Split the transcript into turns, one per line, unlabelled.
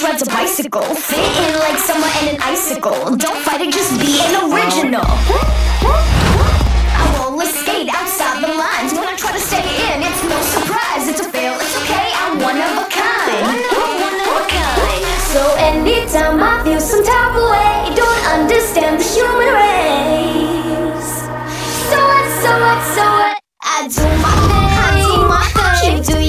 rides a bicycle. Fit in like summer and an icicle. Don't fight it, just be an original. I roller skate outside the lines. When I try to stay in, it's no surprise. It's a fail, it's okay, I'm one of a kind. One of a kind. So anytime I feel some type of way, don't understand the human race. So what, so what, so what? I do my thing, you do